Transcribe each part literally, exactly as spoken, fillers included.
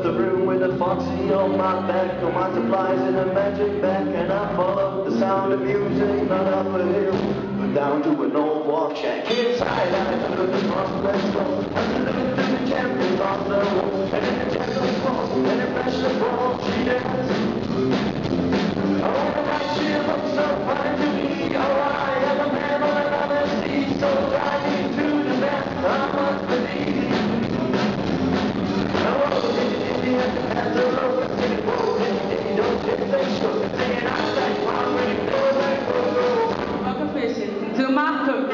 left the room with a foxy on my back, all my supplies in a magic bag, and I followed the sound of music, not up a hill, but down to an old walk shack. Inside I took the complex door, and looked at the champions on the wall, and then the champions fall, and it flashed the ball, she danced. Oh, that she looked so fine to me, oh, I am a man on another sea, so drive me to the best, I must believe. To Marco.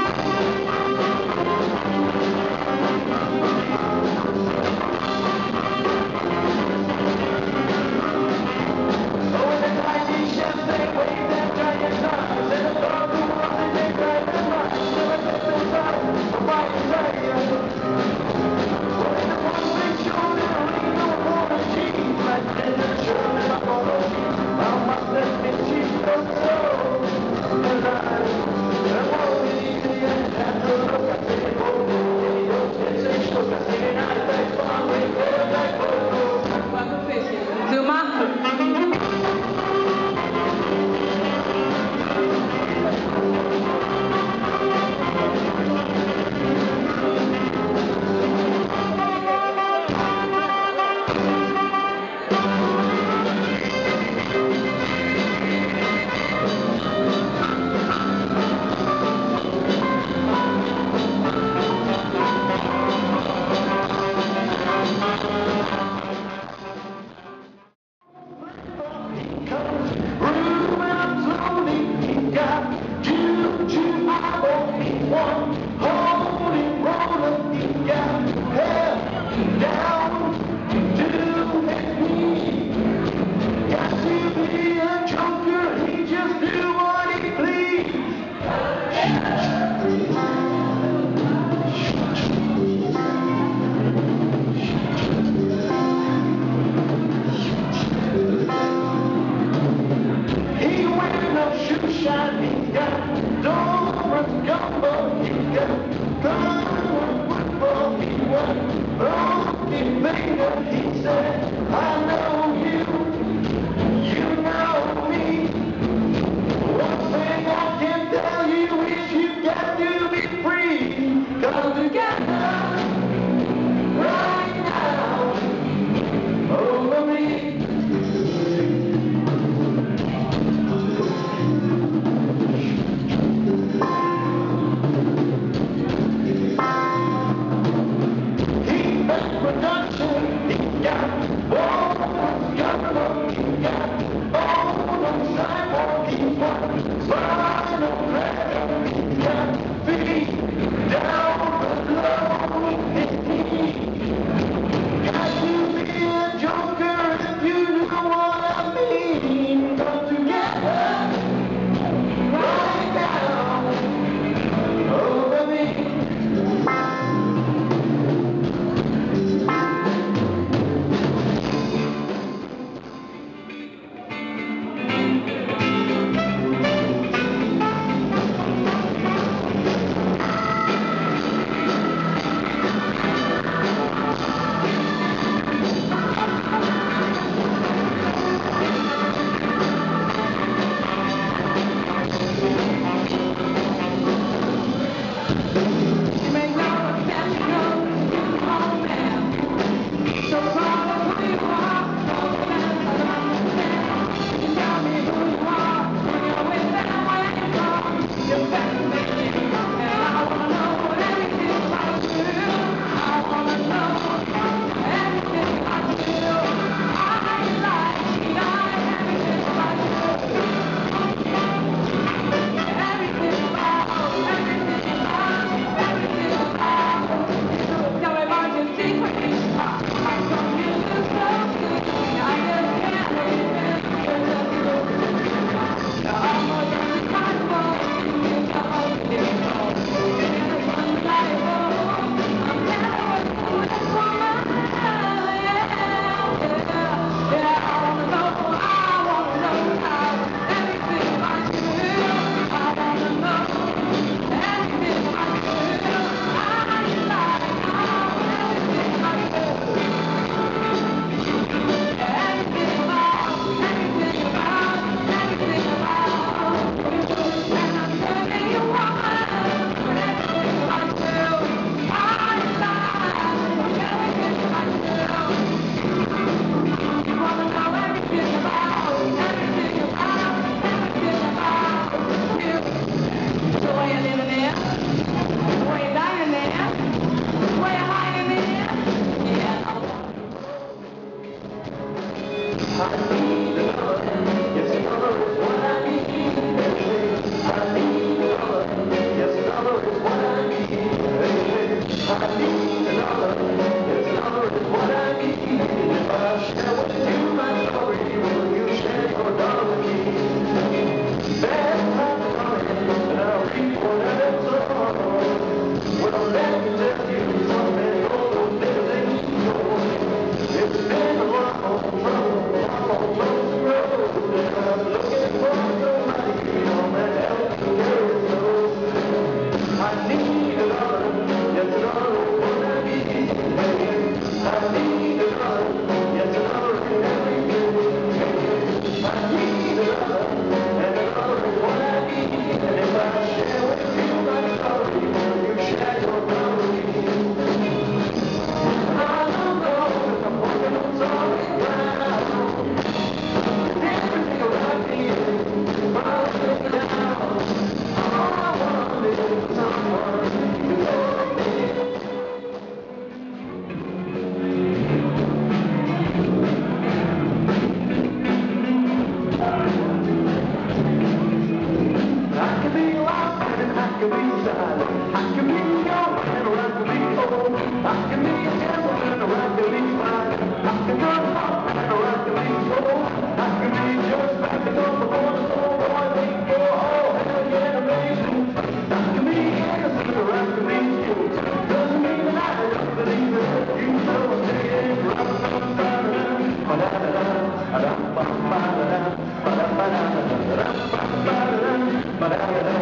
To Marco. He got Doris Gumbo, he got Gun, football, he won, broken finger, he said, I know you, you know me. One thing I can tell you is you got to be free. Come together right now over me. Production, he got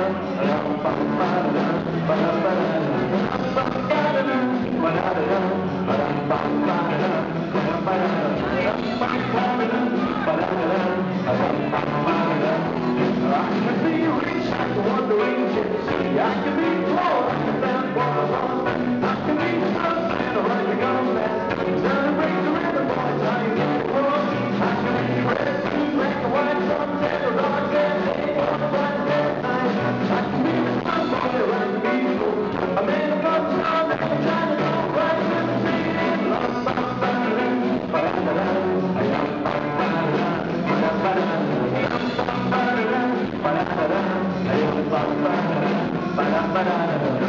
can be rich, I can wandering gypsy, I can be poor, I can stand for a lost, I can be tough and a rising gun fast, celebrate the rhythm, boys, how you get it wrong. I can be red, black and white, sunset, or dark, and day, or bright, and night. I can be the sun boy, or I can be blue. A man of God's love, and I'm trying to go right with the singing. Love, love, ba-da-da, ba-da-da-da, ba-da-da-da, ba-da-da-da, ba-da-da-da, ba-da-da-da, ba-da-da-da.